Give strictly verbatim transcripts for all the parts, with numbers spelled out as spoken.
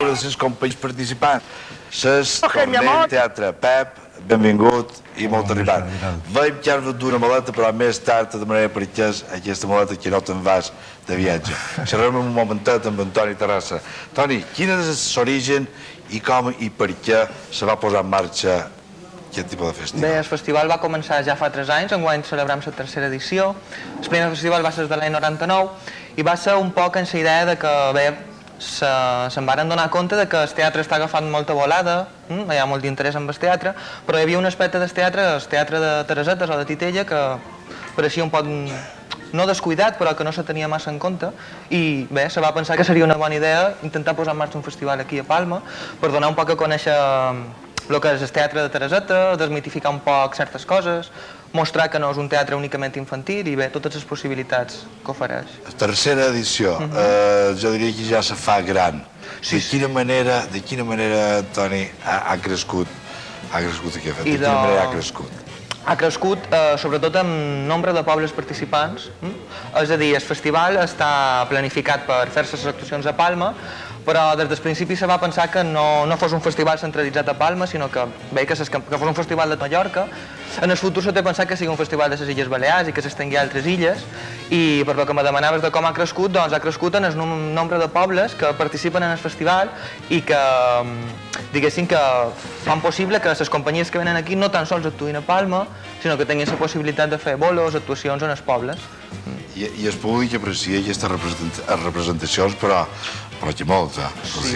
de les companyies participants. Ses Cornell, Teatre Pep, benvingut i molt arribat. Veiem que has d'una maleta, però més tard de manera periquès aquesta maleta que no te'n vas de viatge. Xerrem un momentet amb en Toni Terrassa. Toni, quin és l'origen i com i per què se va posar en marxa aquest tipus de festival? Bé, el festival va començar ja fa tres anys, enguany celebrem la tercera edició. El primer festival va ser de l'any noranta-nou i va ser un poc en la idea que, bé, se'n varen donar compte que el teatre està agafant molta volada, hi ha molt d'interès en el teatre, però hi havia un aspecte del teatre, el teatre de Teresetes o de Titella, que pareixia un poc no descuidat, però que no se tenia massa en compte, i bé, se va pensar que seria una bona idea intentar posar en marxa un festival aquí a Palma per donar un poc a conèixer el que és el teatre de Tereseta, desmitificar un poc certes coses, mostrar que no és un teatre únicament infantil i bé, totes les possibilitats que ofereix. Tercera edició, jo diria que ja se fa gran. De quina manera, de quina manera, Toni, ha crescut ha crescut aquest fet? De quina manera ha crescut? Ha crescut sobretot amb nombre de pobles participants, és a dir, el festival està planificat per fer-se les actuacions a Palma, però des del principi se va pensar que no fos un festival centralitzat a Palma, sinó que fos un festival de Mallorca. En el futur se té pensat que sigui un festival de les Illes Balears i que s'estengui a altres illes, i per lo que me demanaves de com ha crescut, doncs ha crescut en el nombre de pobles que participen en el festival i que, diguéssim, que fan possible que les companyies que venen aquí no tan sols actuïn a Palma, sinó que tinguin la possibilitat de fer bolos, actuacions en els pobles. I el públic aprecia aquestes representacions, però però que molt, eh?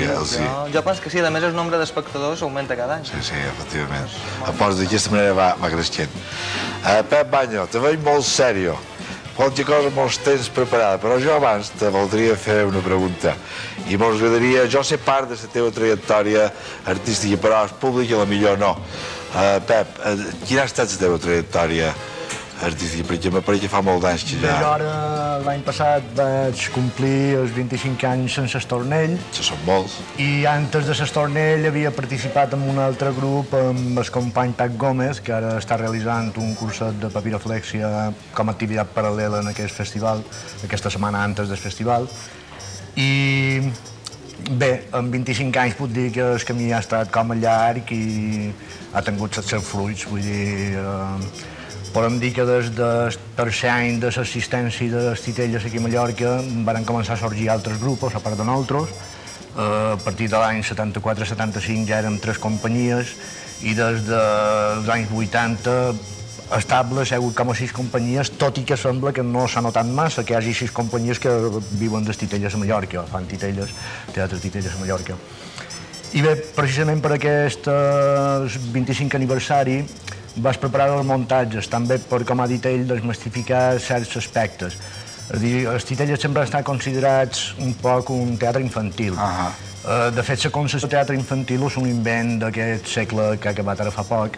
Jo penso que sí, a més el nombre d'espectadors augmenta cada any. Sí, sí, efectivament. Aposto d'aquesta manera va creixent. Pep Banyo, te veig molt sèrio, qualque cosa molt tens preparada, però jo abans te voldria fer una pregunta. I m'agradaria, jo sé part de la teva trajectòria artística, però el públic a la millor no. Pep, quina ha estat la teva trajectòria artística? Perquè m'apareix que fa molt d'anys que ja... Jo ara, l'any passat, vaig complir els vint-i-cinc anys sense Estornell. Això són molts. I antes de l'Estornell havia participat en un altre grup amb el company Pep Gómez, que ara està realitzant un curset de papiroflèxia com a activitat paral·lela en aquest festival, aquesta setmana antes del festival. I bé, en vint-i-cinc anys puc dir que el camí ha estat com a llarg i ha tingut els seus fruits, vull dir... Podem dir que des del tercer any de l'assistència de les Titelles aquí a Mallorca van començar a sorgir altres grups, a part de nosaltres. A partir de l'any setanta-quatre setanta-cinc ja érem tres companyies i des dels anys vuitanta estables hi ha hagut com a sis companyies, tot i que sembla que no s'ha notat massa que hi hagi sis companyies que viuen de Titelles a Mallorca, fan Titelles, teatre Titelles a Mallorca. I bé, precisament per aquest vint-i-cinc aniversari vaig preparar els muntatges, també per, com ha dit ell, desmistificar certs aspectes. És a dir, els Titelles sempre han estat considerats un poc un teatre infantil. De fet, la concepció de teatre infantil és un invent d'aquest segle que ha acabat ara fa poc.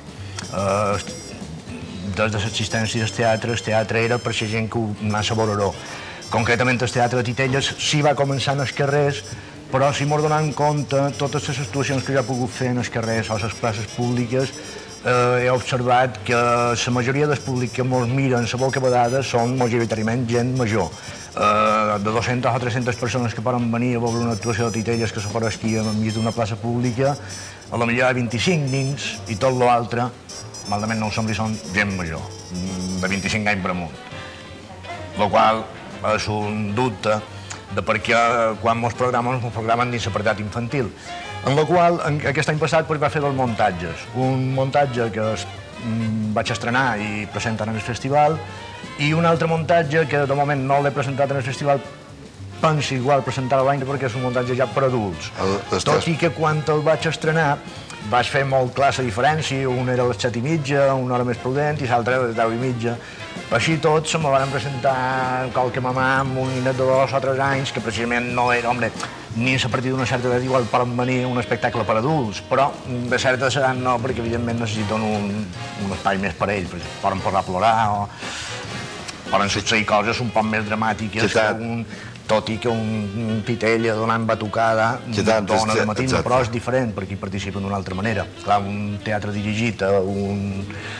Des de l'existència del teatre, el teatre era per la gent que ho anava a veure. Concretament, el teatre de Titelles sí va començar en els carrers, però si m'ho donem compte, totes les actuacions que jo he pogut fer en els carrers o a les places públiques, he observat que la majoria del públic que ens miren la boca vedada són majoritàriament gent major. De dues-centes o tres-centes persones que poden venir a veure una actuació de Titelles que se farà aquí enmig d'una plaça pública, a la millor hi ha vint-i-cinc nins i tot l'altre, malament no ho sembli, són gent major, de vint-i-cinc anys per amunt. La qual és un dubte de per què quan ens programen, ens programen dins l'apartat infantil. En la qual, aquest any passat, vaig fer dos muntatges. Un muntatge que vaig estrenar i presentar en el festival i un altre muntatge que de moment no l'he presentat en el festival, penso igual presentar-lo l'any perquè és un muntatge ja per adults. Tot i que quan el vaig estrenar vaig fer molt clar la diferència, un era a les set i mitja, una hora més prudent i l'altre a les deu i mitja. Així tot se me van presentar qualque mamà amb un ninet de dos o tres anys que precisament no era, home, ni a partir d'una certa edat igual poden venir un espectacle per adults, però de certa edat no, perquè evidentment necessiten un espai més per ells, poden posar a plorar o poden succeir coses un poc més dramàtiques que un... tot i que un Titella donant batucada dona de matina, però és diferent perquè hi participa d'una altra manera. Clar, un teatre dirigit a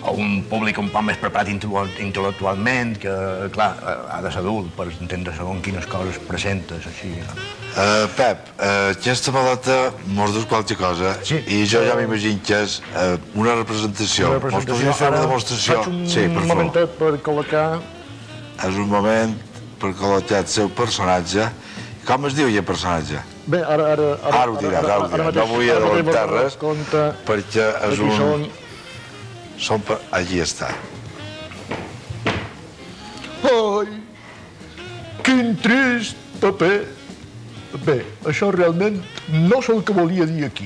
a un públic un poc més preparat intel·lectualment, que, clar, ha de ser adult per entendre segons quines coses presentes, així. Uh, Pep, uh, aquesta maleta mos dius qualque cosa sí. i jo ja m'imagino que és uh, una representació. Una representació. Mos podries fer una demostració? Faig un sí, per momentet per col·locar... És un moment per col·locar el seu personatge. Com es diu el personatge? Bé, ara... Ara, ara, ara ho diràs, ara ho diràs. No vull adelantar res, perquè és un... Són... Són per... Allí està. Ai, quin trist paper. Bé, això realment no és el que volia dir aquí.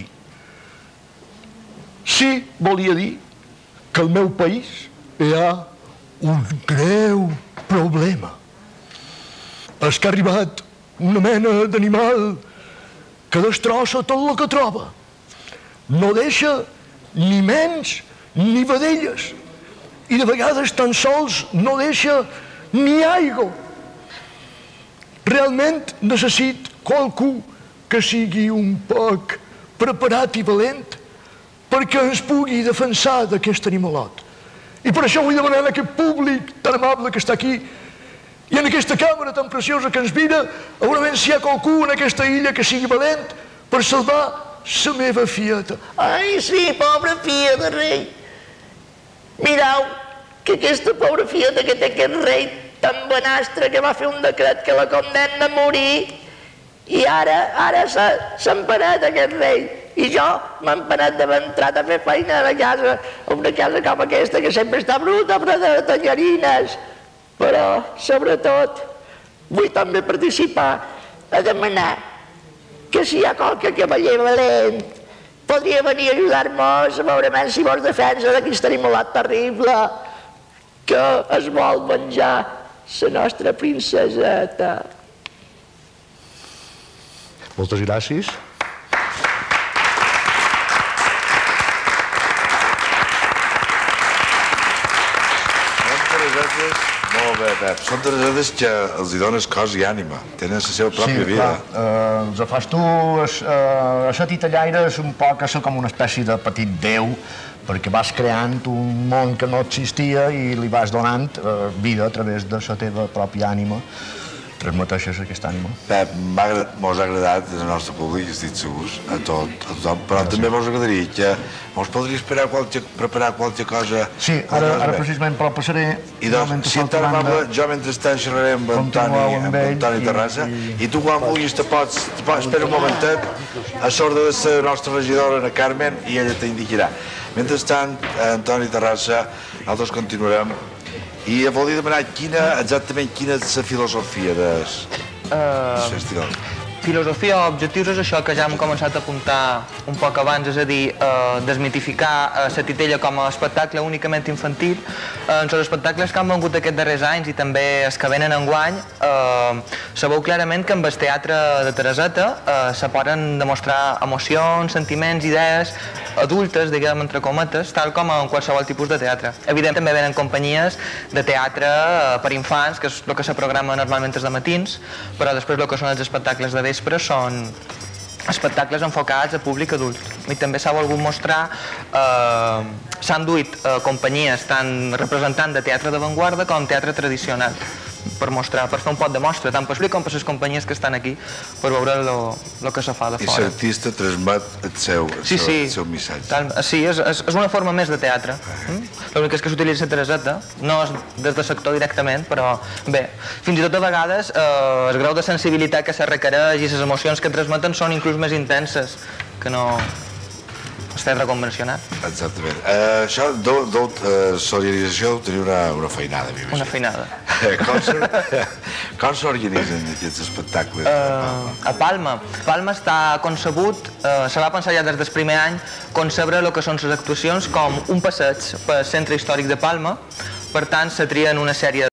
Sí, volia dir que al meu país hi ha un greu problema. És que ha arribat una mena d'animal que destrossa tot el que troba. No deixa ni menys ni vedelles. I de vegades tan sols no deixa ni aigua. Realment necessit qualcú que sigui un poc preparat i valent perquè ens pugui defensar d'aquest animalot. I per això vull demanar a aquest públic tan amable que està aquí i en aquesta càmera tan preciosa que ens mira, a veure si hi ha qualcú en aquesta illa que sigui valent per salvar la meva fieta. Ai, sí, pobra fieta, rei. Mireu que aquesta pobra fieta que té aquest rei tan bonastre que va fer un decret que la condemna a morir i ara, ara s'ha empenat aquest rei. I jo m'he empenat d'haver entrat a fer feina a la casa, a una casa com aquesta que sempre està bruta, però de tallarines. Però, sobretot, vull també participar a demanar que si hi ha qualque cavaller valent podria venir a ajudar-nos a veure si vos defensa d'aquest animalat terrible que es vol menjar la nostra princeseta. Moltes gràcies. Moltes gràcies. Molt bé, Pep. Són targetes que els hi dones cos i ànima. Tenen la seva pròpia sí, vida. Sí, clar. Eh, els fas tu... A la titellaire és un poc com una espècie de petit déu, perquè vas creant un món que no existia i li vas donant eh, vida a través de la teva pròpia ànima. Transmeteixes aquesta ànima. Pep, mos ha agradat al nostre públic, estic segurs, a tot, a tothom, però Gràcies. també mos agradaria que mos podria esperar qualque, preparar qualque cosa. Sí, ara, ara precisament, però passaré... I doncs, si tan amable, jo mentrestant xerraré amb en Toni, amb en Toni Terrassa, i tu quan vulguis te pots, te pots esperar un momentet a sorda de la nostra regidora, Ana Carmen, i ella t'indicarà. Mentrestant, Antoni Terrassa, nosaltres continuarem. I volia demanar quina, exactament quina és la filosofia del festival. Filosofia o objectius és això que ja hem començat a apuntar un poc abans, és a dir, desmitificar la titella com a espectacle únicament infantil. En els espectacles que han vengut aquests darrers anys i també els que venen enguany, sabeu clarament que amb el teatre de Tereseta se poden demostrar emocions, sentiments, idees adultes, diguem entre cometes, tal com en qualsevol tipus de teatre. Evidentment també venen companyies de teatre per infants, que és el que se programa normalment els dematins, però després el que són els espectacles de vespre són espectacles enfocats a públic adult. I també s'ha volgut mostrar, s'han duit companyies tant representant de teatre d'avantguarda com teatre tradicional, per mostrar, per fer un pot de mostra, tant per públic com per les companyies que estan aquí, per veure el que se fa de fora. I l'artista transmet el seu missatge. Sí, és una forma més de teatre. L'únic és que s'utilitza Tereseta, no és des del sector directament, però bé, fins i tot a vegades el grau de sensibilitat que se requereix i les emocions que transmeten són inclús més intenses que no el teatre convencional. Exactament. Això, solidarització, tenia una feinada. Una feinada. Com s'organitzen aquests espectacles? A Palma. Palma està concebut, se va pensar ja des del primer any, concebre el que són les actuacions com un passeig pel centre històric de Palma. Per tant, se trien una sèrie